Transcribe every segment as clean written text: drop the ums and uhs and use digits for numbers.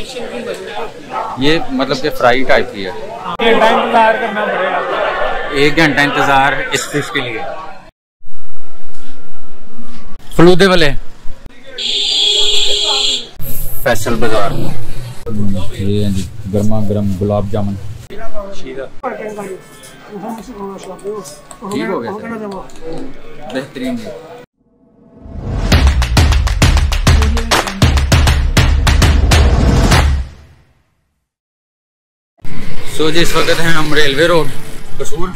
ये मतलब कि फ्राई टाइप की है। 1 घंटा इंतजार करना पड़ेगा। 1 घंटा इंतजार इस फिश के लिए। फलूदे वाले फैसल बाजार। ये हैं जी गर्मा गर्म गुलाब जामुन। ठीक हो गया, बेहतरीन है। सो जी इस वक्त हैं हम रेलवे रोड कसूर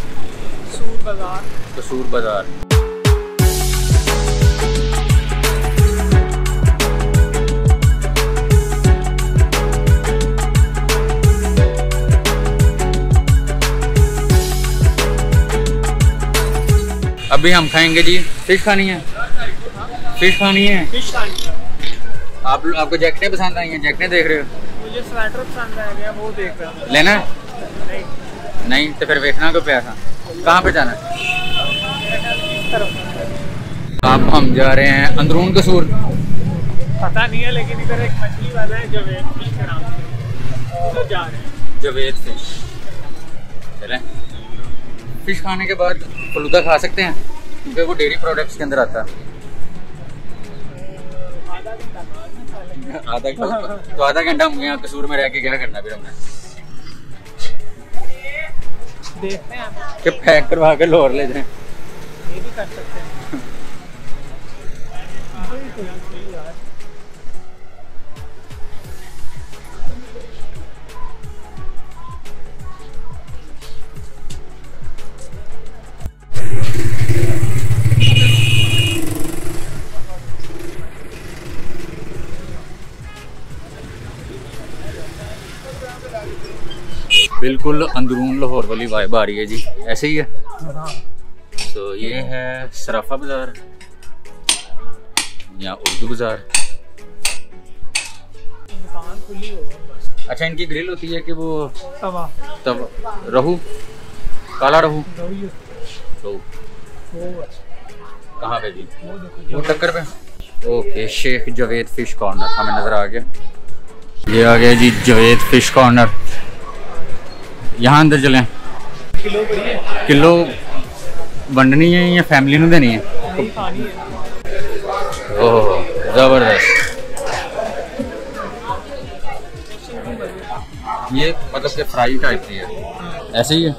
बाजार। अभी हम खाएंगे जी फिश खानी है। आपको जैकेटें पसंद आई हैं? जैकेटें देख रहे हो? मुझे स्वेटर पसंद आ गया, वो देख रहा हूं। लेना है? नहीं तो फिर देखना को प्यासा। कहाँ पे जाना है? अब हम जा रहे हैं अंदरून कसूर। पता नहीं है लेकिन इधर एक मछली वाला है जवेद फिश के नाम से, उधर जा रहे हैं। जवेद फिश। चलें। फिश खाने के बाद फलूदा खा सकते हैं क्योंकि वो डेयरी प्रोडक्ट्स के अंदर आता है। आधा घंटा हम यहाँ कसूर में रह के क्या करना फिर हमने? देखते हैं कि पैक करवा के लाहौर ले जाएं। ये भी कर सकते हैं। बिल्कुल अंदरून लाहौर वाली वाइब आ रही है जी। ऐसे ही है। तो ये है सराफा बाजार या उर्दू बाजार। दुकान खुली हो बस। अच्छा इनकी ग्रिल होती है कि वो तवा रहू, काला रहू। तो कहाँ पे जी? वो टक्कर पे। Okay Sheikh Javed fish corner हमें नजर आ गया। ये आ गया जी जवेद फिश कॉर्नर। यहाँ अंदर चलें। किलो वंडनी है या फैमिली में देनी है? ओह जबरदस्त। ये मतलब कि फ्राई टाइप की है। ऐसे ही है।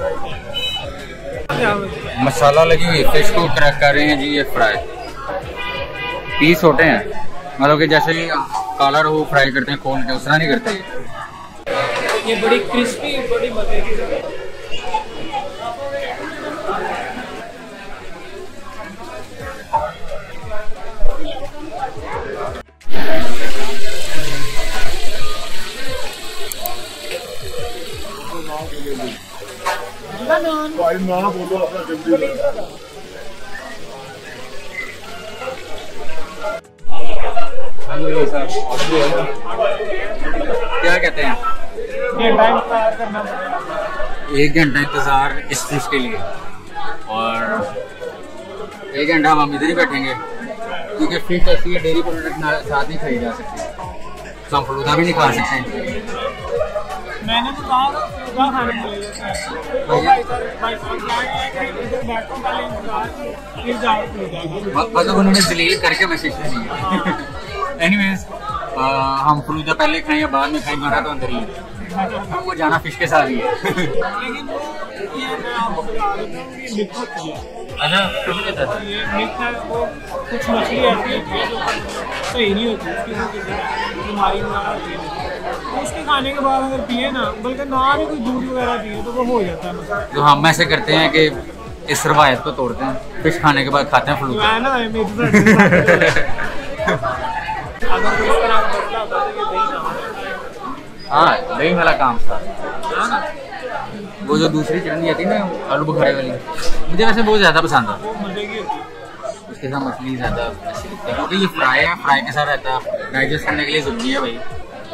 मसाला लगी हुई फिश को क्रैक कर रहे हैं जी। ये फ्राई पीस छोटे हैं, मतलब कि जैसे ही काला रोहू फ्राई करते हैं खोल के उस तरह नहीं करते। ये बड़ी क्रिस्पी, बड़ी मजे की। क्या कहते हैं? 1 घंटा इंतजार करना पड़ेगा। 1 घंटा इंतजार इस फिश के लिए और 1 घंटा हम इधर ही बैठेंगे क्योंकि फिश ऐसी है डेयरी प्रोडक्ट साथ नहीं खाई जा सकती, तो हम फलूदा भी नहीं खा सकते। मैंने तो कहा फलूदा खाने के लिए मतलब उन्होंने जलील करके मैसेज किया। एनीवेज हम फलूदा पहले खाएं या बाद में खाएं, हमारा तो अंदर ही है। वो जाना फिश के साथ ही है। लेकिन ये मैं आपको बता देता हूँ ये मिक्स होती है। अच्छा तुम्हें कहता था ये मिक्स है। वो कुछ मछली ऐसी होती है जो सही नहीं होती, उसकी बीमारी वगैरह होती है, तो उसके खाने के बाद अगर पिए ना, बल्कि ना भी कोई दूध वगैरह पिए तो वो हो जाता है मतलब। तो हम ऐसे करते हैं कि इस रवायत को तोड़ते हैं, फिश खाने के बाद खाते हैं फलूदा। हाँ दही वाला काम था। वो जो दूसरी चटनी आती है ना आलू बुखारे वाली, मुझे वैसे बहुत ज़्यादा पसंद है। उसके साथ मछली ज़्यादा अच्छी लगती है क्योंकि ये फ्राई है, फ्राई के साथ रहता है, डाइजेस्ट करने के लिए ज़रूरी है भाई।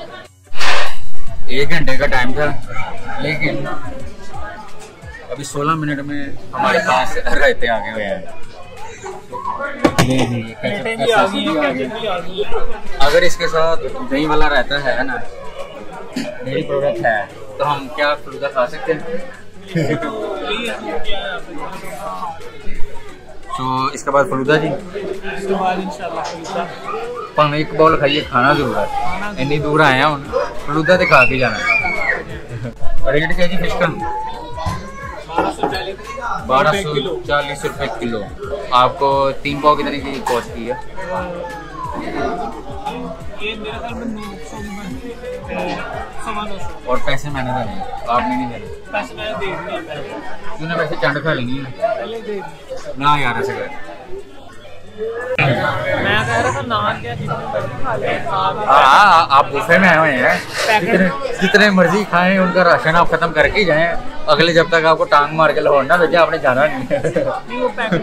1 घंटे का टाइम था लेकिन अभी 16 मिनट में हमारे पास रायते आगे हुए हैं। अगर इसके साथ दही वाला रायता है ना डेयरी प्रोडक्ट है, तो हम क्या फलूदा खा सकते हैं? तो इसके बाद फलूदा जी, इसके बाद इंशाल्लाह फलूदा। पर एक बॉल खाइए, खाना जरूर है, इतनी दूर आए हैं हम, फलूदा तो खा के जाना। रेट क्या जी फिश का? 1240 रुपये किलो। आपको 3 पाव कितने की कॉस्ट की है? ये मेरे ख्याल में 900 और पैसे मैंने देने, आपने नहीं देने। पैसे मैंने दे दिए पहले। तूने वैसे चंड खा लेंगी पहले दे दिए। ना यार, ऐसे कर। मैं कह रहा था नान क्या जितने मर्जी खा ले। हाँ, आप बुफे में आए हुए हैं, जितने मर्जी खाएं, उनका राशन आप खत्म करके ही जाएं। अगले जब तक आपको टांग मार के लाहौर ना भेजा, आपने जाना नहीं। वो पैकेट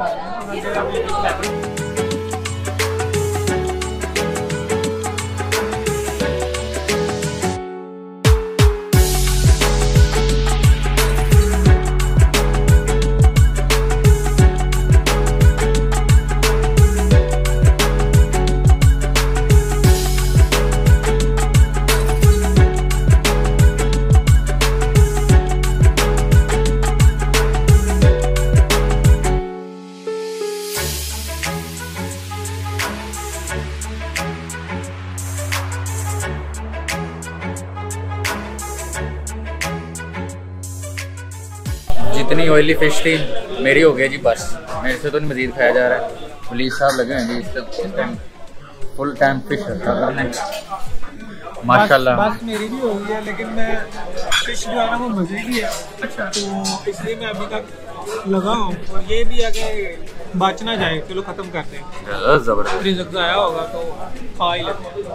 जितनी ऑयली फिश थी मेरी हो गई जी, बस मेरे से तो नहीं मज़ीद खाया जा रहा है। पुलिस साहब लगे हैं जी इस टाइम फुल टाइम फिश करने माशाल्लाह। बस मेरी भी हो गई है, लेकिन मैं फिश जो है ना वो मजे की है। अच्छा, तो इसलिए मैं अभी तक लगा हूँ। और ये भी है कि बच ना जाए, चलो खत्म करते हैं। ज़बरदस्त रिज़्क ज़ाया होगा तो खा ही लेते हैं।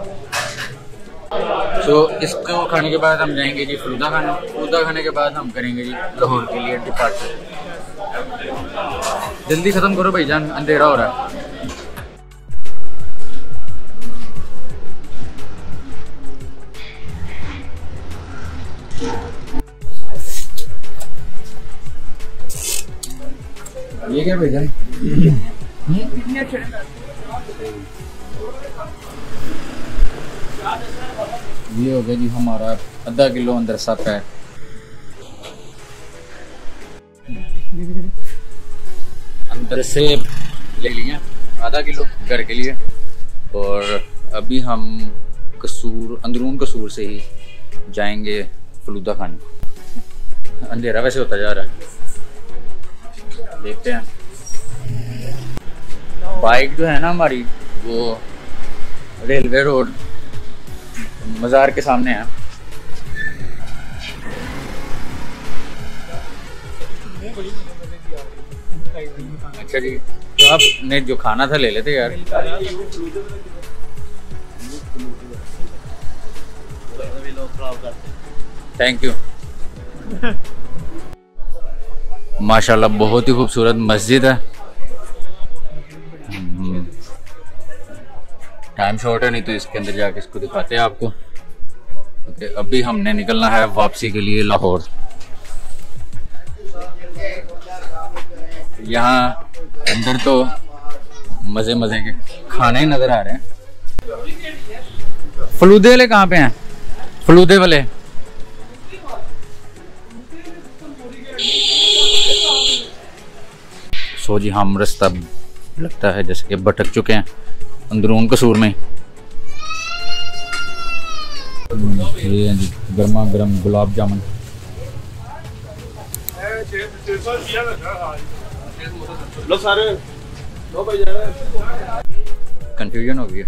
तो इसको खाने के बाद हम जाएंगे जी फलूदा खाने। फलूदा खाने के बाद हम करेंगे जी लाहौर के लिए डिपार्चर। जल्दी ख़त्म करो भाईजान, अंधेरा हो रहा है। ये क्या भाईजान? ये हो गया जी हमारा आधा किलो अंदर सा पैक। अंदर से ले लिया आधा किलो घर के लिए, और अभी हम अंदरून कसूर से ही जाएंगे फलूदा खाने। अंधेरा वैसे होता जा रहा है, देखते हैं। बाइक जो है ना हमारी, वो रेलवे रोड मज़ार के सामने है। अच्छा जी, तो आपने जो खाना था ले लेते यार। Thank you. माशाल्लाह बहुत ही खूबसूरत मस्जिद है। टाइम शॉर्ट है, नहीं तो इसके अंदर जाके इसको दिखाते हैं आपको। ओके, अभी हमने निकलना है वापसी के लिए लाहौर। यहाँ अंदर तो मजे मजे के खाने ही नजर आ रहे हैं। फलूदे वाले कहाँ पे हैं? फलूदे वाले सो जी, हम रास्ता लगता है जैसे कि भटक चुके हैं अंदरून कसूर में। ये हैं जी गर्मा गर्म गुलाब जामुन। लो सारे लो भाई, कंफ्यूजन हो गया।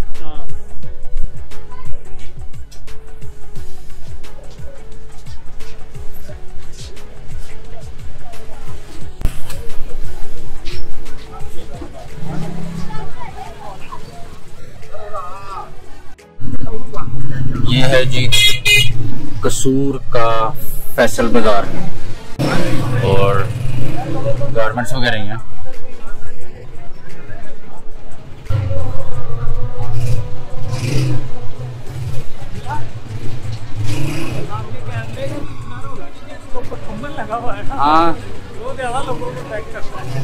ये है जी कसूर का फैसल बाजार, और गारमेंट्स वगैरह ही हैं। हाँ, वो ज़्यादा लोगों को ट्रैक करता है।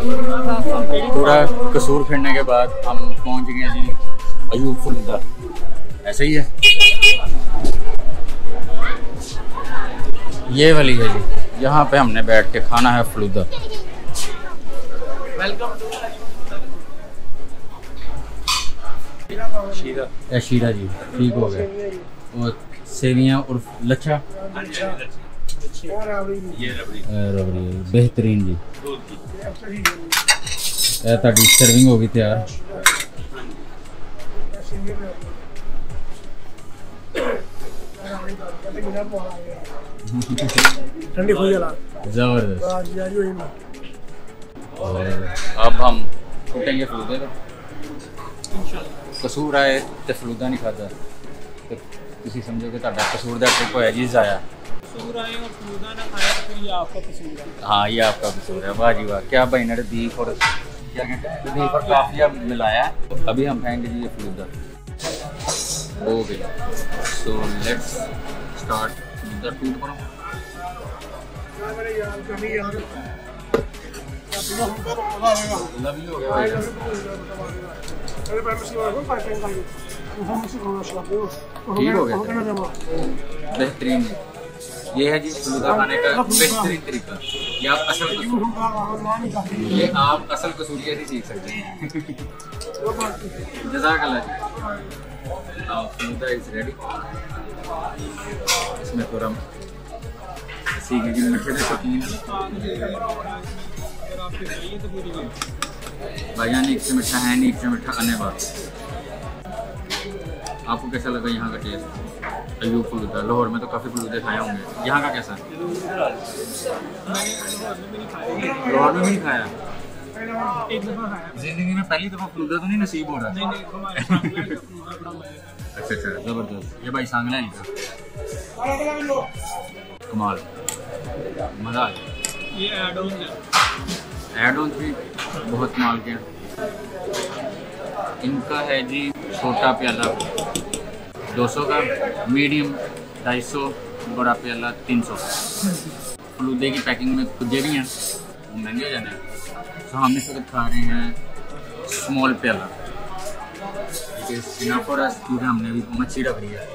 थोड़ा कसूर फिरने के बाद हम पहुंच गए जी अयूब फलूदा। ऐसे ही है, ये वाली है जी, यहाँ पे हमने बैठ के खाना है फलूदा। शीरा जी ठीक हो गया। और सेवियाँ और लच्छा रबड़ी बेहतरीन जी। ताड़ी सर्विंग होगी तैयार। ठंडी जबरदस्त। अब हम टूटेंगे फलूदे का। कसूर आए तो फलूदा नहीं खाता तो तुम समझो कि कसूर का ट्रिप होया जी ज़ाया। हाँ ये आपका कसूर है। वाह जी वाह, क्या भाई ने बीफ और क्या कहते हैं बीफ और काफिया मिलाया। तो अभी हम खाएंगे जी ये falooda. Okay so let's start falooda टूट करो। लवली हो गया ठीक हो गया बेहतरीन। ये है जी फलूदा खाने का बेहतरीन तरीका। ये आप असल कसूरिया से सीख सकते हैं। जज़ाकल्लाह जी। Falooda is ready. इसमें थोड़ा सीखे जी मीठे से शौकीन भाईजान, एक से मीठा है नहीं, एक से मीठा आने बात। आपको कैसा लगा यहाँ का टेस्ट? अयूब फलूदा, लाहौर में तो काफ़ी फलूदे खाए होंगे, यहाँ का कैसा? लाहौर में भी नहीं खाया? एक दफ़ा खाया जिंदगी में पहली दफ़ा फलूदा तो नहीं नसीब हो रहा? अच्छा अच्छा ज़बरदस्त। ये भाई सांगला है कमाल, मज़ा आ गया। ये एड ऑन भी बहुत माल के। इनका है जी छोटा प्याला 200 का, मीडियम 250, बड़ा प्याला 300। फलूदे की पैकिंग में कुछ भी हैं वो महंगे हो जाने हैं। तो हम इस वक्त खा रहे हैं स्मॉल प्याला क्योंकि हमने भी मच्छी रख ली है।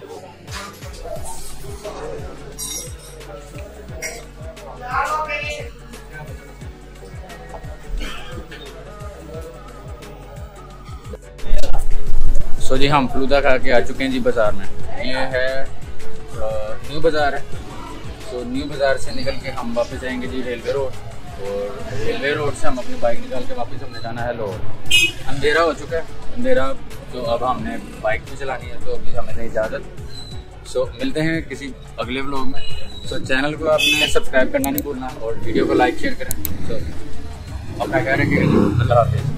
सो जी हम फलूदा खा के आ चुके हैं जी बाज़ार में। ये है न्यू बाज़ार है। सो न्यू बाज़ार से निकल के हम वापस जाएंगे जी रेलवे रोड, और रेलवे रोड से हम अपनी बाइक निकाल के वापस हमने जाना है लाहौर। अंधेरा हो चुका है, अंधेरा तो अब हमने बाइक भी चलानी है, तो अभी हमें नहीं इजाज़त। सो मिलते हैं किसी अगले व्लॉग में। सो चैनल को आपने सब्सक्राइब करना नहीं भूलना और वीडियो को लाइक शेयर करें। सो अपना ख्याल रखिएगा जी। अल्लाह हाफ़िज़।